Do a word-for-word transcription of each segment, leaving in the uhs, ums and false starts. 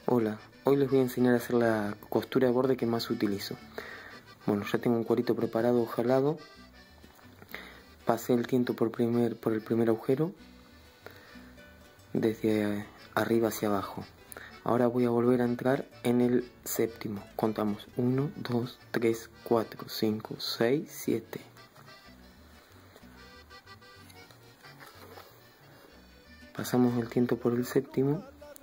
Hola, hoy les voy a enseñar a hacer la costura de borde que más utilizo. Bueno, ya tengo un cuerito preparado, ojalado. Pasé el tiento por, primer, por el primer agujero, desde arriba hacia abajo. Ahora voy a volver a entrar en el séptimo. Contamos uno, dos, tres, cuatro, cinco, seis, siete. Pasamos el tiento por el séptimo,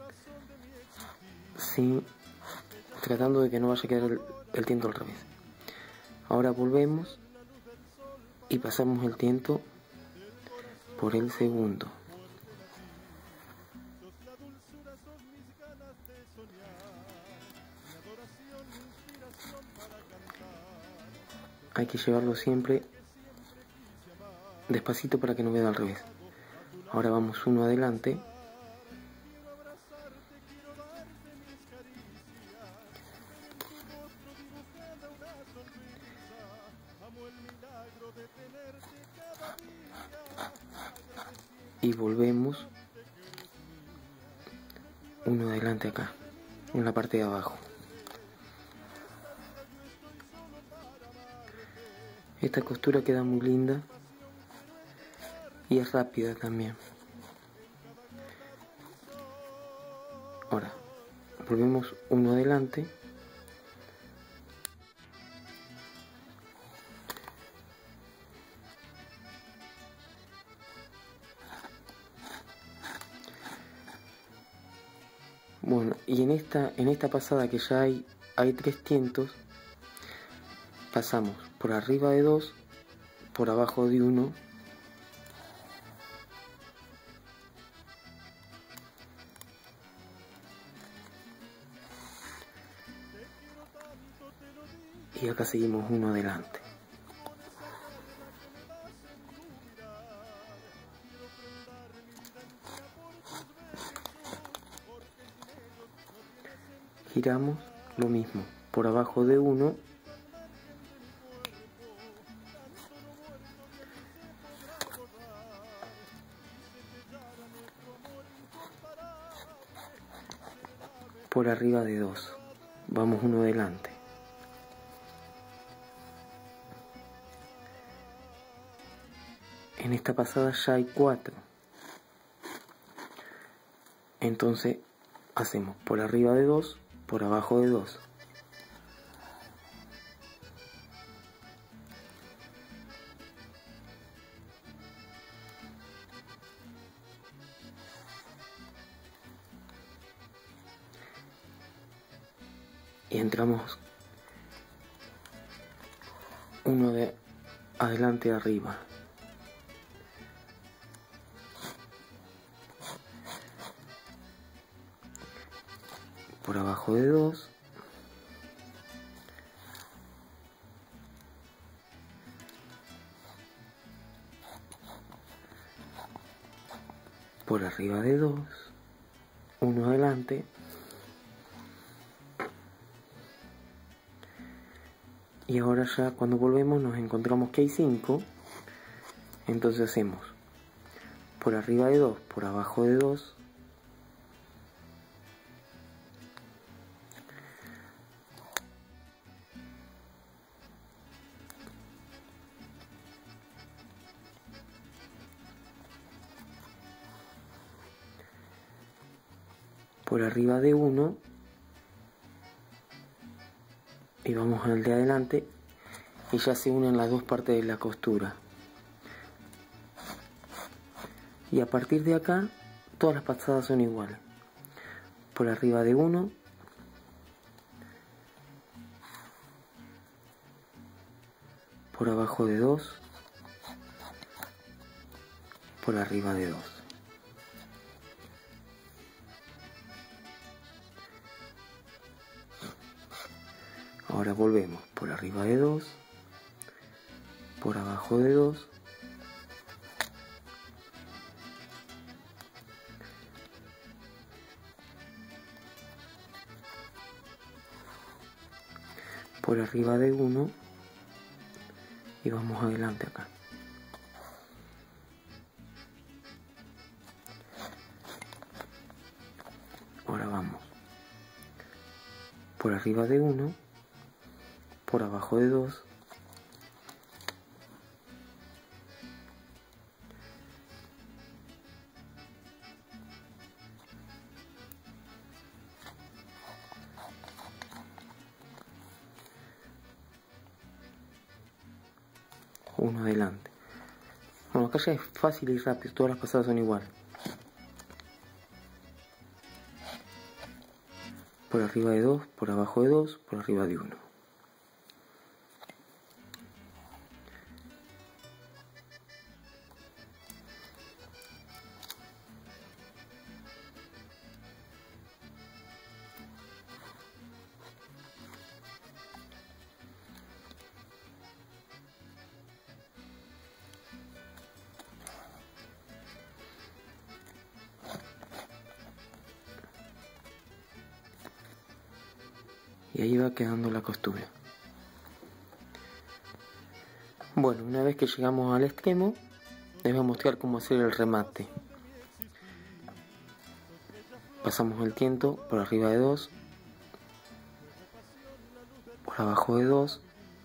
sin, tratando de que no vaya a quedar el, el tiento al revés. Ahora volvemos y pasamos el tiento por el segundo. Hay que llevarlo siempre despacito para que no vaya al revés. Ahora vamos uno adelante. Y volvemos uno adelante acá, en la parte de abajo. Esta costura queda muy linda y es rápida también. Ahora, volvemos uno adelante. Bueno, y en esta, en esta pasada que ya hay, hay tres tientos, pasamos por arriba de dos, por abajo de uno, y acá seguimos uno adelante. Giramos lo mismo, por abajo de uno, por arriba de dos, vamos uno adelante. En esta pasada ya hay cuatro, entonces hacemos por arriba de dos, por abajo de dos. Y entramos uno de adelante arriba. Por abajo de dos. Por arriba de dos. Uno adelante. Y ahora ya cuando volvemos nos encontramos que hay cinco. Entonces hacemos por arriba de dos, por abajo de dos. Por arriba de uno. Y vamos al de adelante y ya se unen las dos partes de la costura. Y a partir de acá todas las pasadas son iguales. Por arriba de uno, por abajo de dos, por arriba de dos. Ahora volvemos por arriba de dos, por abajo de dos, por arriba de uno y vamos adelante acá. Ahora vamos por arriba de uno, por abajo de dos, uno adelante. Bueno, acá ya es fácil y rápido, todas las pasadas son iguales. Por arriba de dos, por abajo de dos, por arriba de uno. Y ahí va quedando la costura. Bueno, una vez que llegamos al extremo, les voy a mostrar cómo hacer el remate. Pasamos el tiento por arriba de dos, por abajo de dos,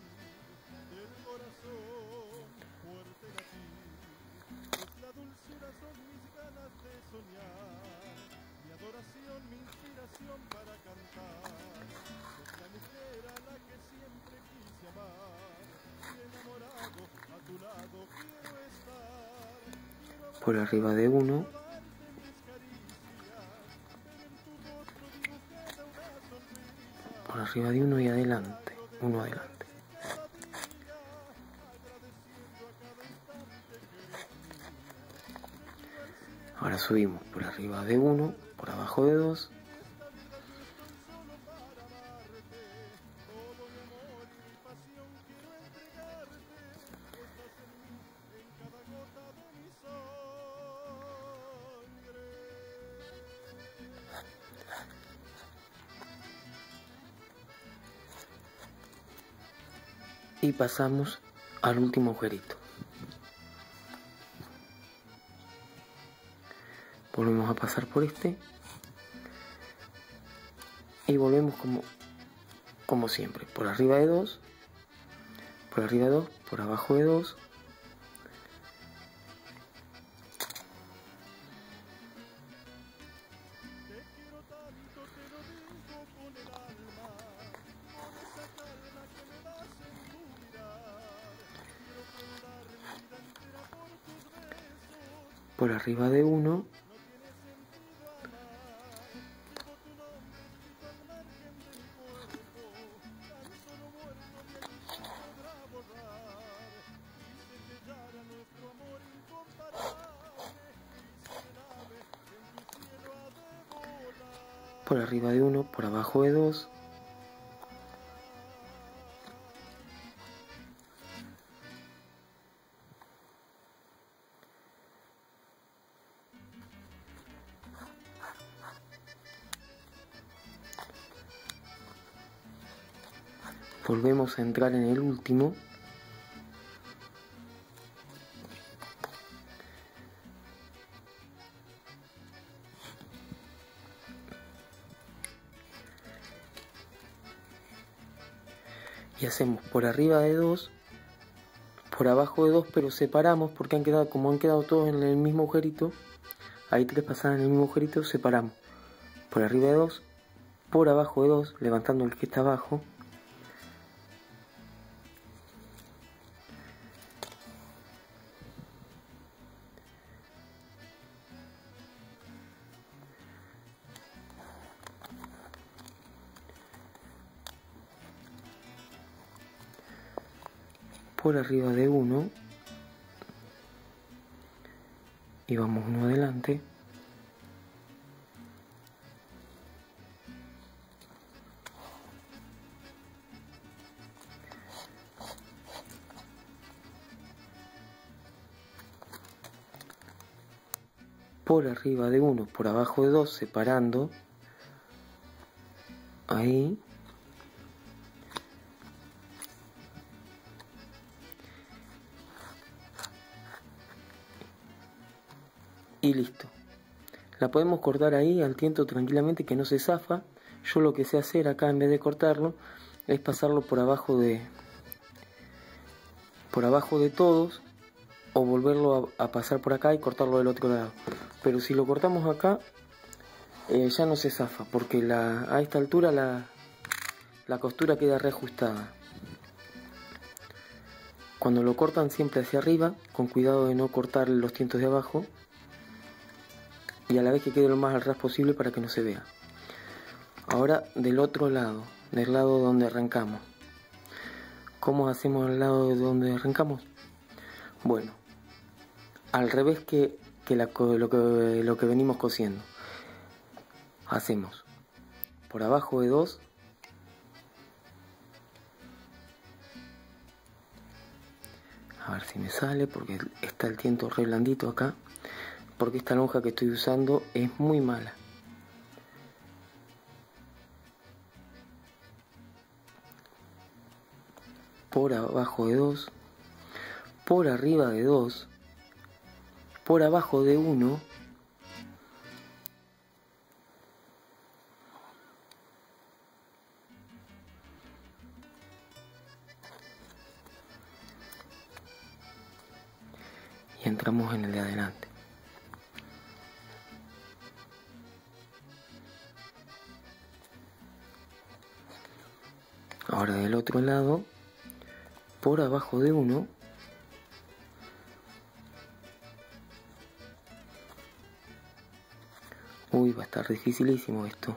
por arriba de uno, por arriba de uno y adelante, uno adelante. Ahora subimos por arriba de uno, por abajo de dos, y pasamos al último agujerito. Volvemos a pasar por este y volvemos como, como siempre, por arriba de dos, por arriba de dos, por abajo de dos, por arriba de uno, por arriba de uno, por abajo de dos, volvemos a entrar en el último, y hacemos por arriba de dos, por abajo de dos, pero separamos porque han quedado, como han quedado todos en el mismo agujerito, hay tres pasadas en el mismo agujerito, separamos por arriba de dos, por abajo de dos, levantando el que está abajo, por arriba de uno y vamos uno adelante, por arriba de uno, por abajo de dos, separando, ahí, y listo. La podemos cortar ahí al tiento tranquilamente, que no se zafa. Yo lo que sé hacer acá, en vez de cortarlo, es pasarlo por abajo de por abajo de todos, o volverlo a, a pasar por acá y cortarlo del otro lado. Pero si lo cortamos acá, eh, ya no se zafa, porque la, a esta altura la, la costura queda reajustada. Cuando lo cortan siempre hacia arriba, con cuidado de no cortar los tientos de abajo, y a la vez que quede lo más al ras posible para que no se vea. Ahora del otro lado, del lado donde arrancamos. ¿Cómo hacemos al lado de donde arrancamos? Bueno, al revés que, que, la, lo, que lo que venimos cosiendo. Hacemos por abajo de dos, a ver si me sale, porque está el tiento re blandito acá, porque esta lonja que estoy usando es muy mala. Por abajo de dos, por arriba de dos, por abajo de uno, y entramos en el de adelante. Ahora del otro lado, por abajo de uno, uy, va a estar dificilísimo esto.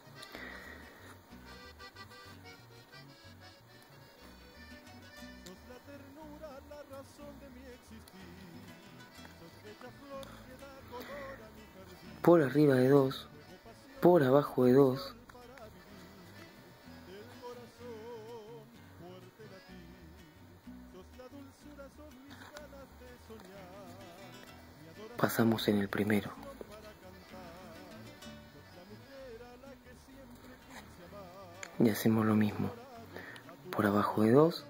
Por arriba de dos, por abajo de dos, pasamos en el primero. Y hacemos lo mismo. Por abajo de dos.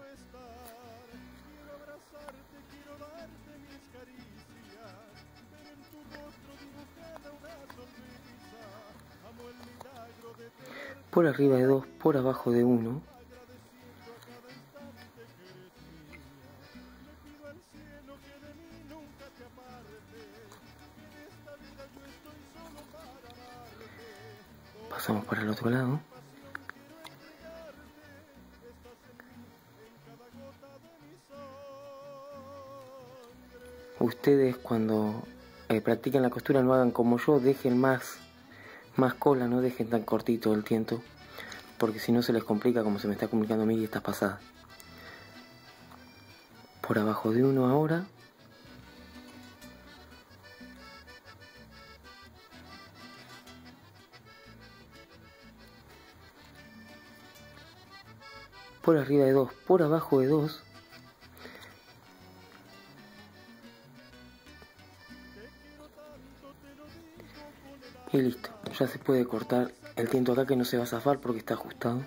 Por arriba de dos, por abajo de uno. Pasamos para el otro lado. Ustedes cuando eh, practiquen la costura no hagan como yo, dejen más, más cola, no dejen tan cortito el tiento, porque si no se les complica como se me está complicando a mí estas pasadas. Por abajo de uno ahora. Por arriba de dos, por abajo de dos. Y listo, ya se puede cortar el tiento acá, que no se va a zafar porque está ajustado.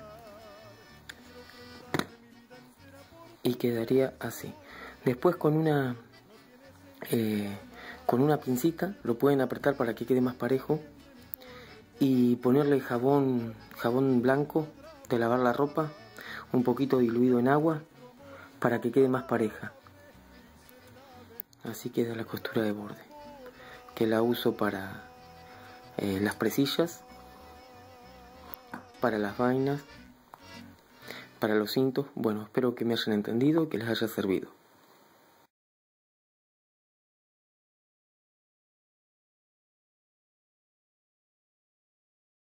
Y quedaría así. Después con una eh, con una pincita lo pueden apretar para que quede más parejo. Y ponerle jabón, jabón blanco de lavar la ropa, un poquito diluido en agua, para que quede más pareja. Así queda la costura de borde, que la uso para eh, las presillas, para las vainas, para los cintos. Bueno, espero que me hayan entendido y que les haya servido.